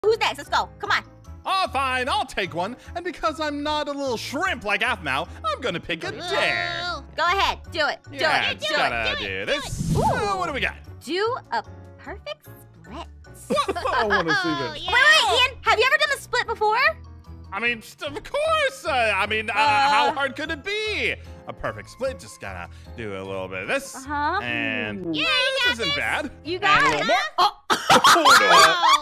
Who's next? Let's go. Come on. Oh, fine, I'll take one. And because I'm not a little shrimp like Ooof now, I'm gonna pick a dare. Go ahead. Do it. Yeah, do it. do this. What do we got? Do a perfect split. I want to see this. Yeah. Wait, Ian. Have you ever done a split before? I mean, of course. How hard could it be? A perfect split. Just gotta do a little bit of this. Uh-huh. And Yeah, this isn't bad. You got and it. A little more. Oh, no.